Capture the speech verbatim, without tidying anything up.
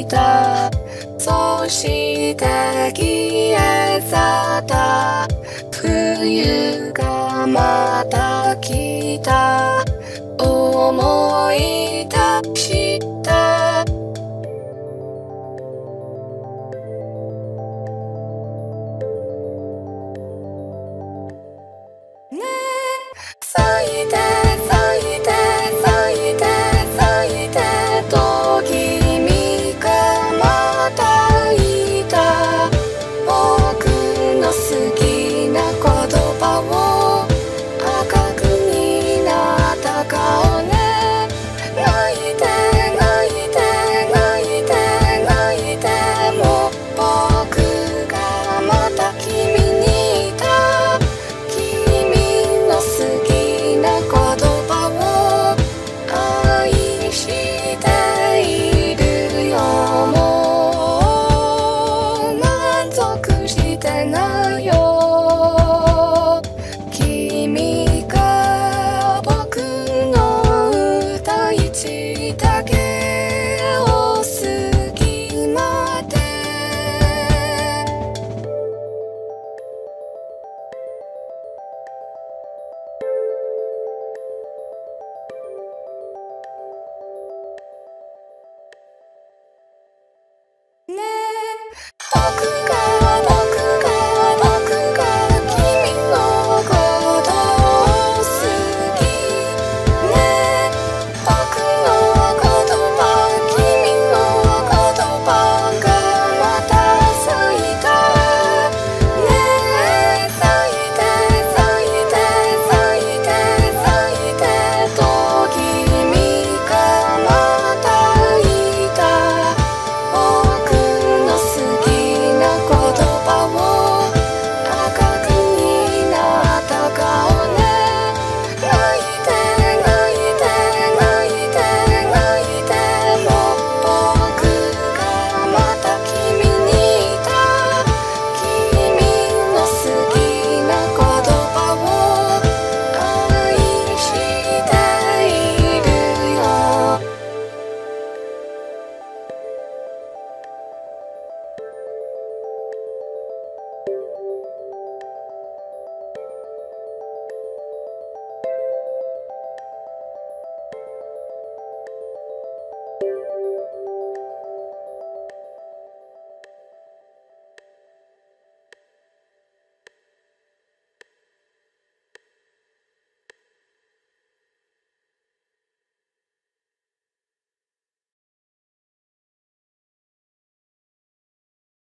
いた。そして消え去った。冬がまた来た。思い出した。ねえ、咲いて咲いて咲いて咲いてと君がまたいた。僕の好きな言葉を赤くになった顔ね。泣いて泣いて泣いて泣いても僕がまた君にいた。君の好きな言葉を愛しているよ。もう満足してないよ。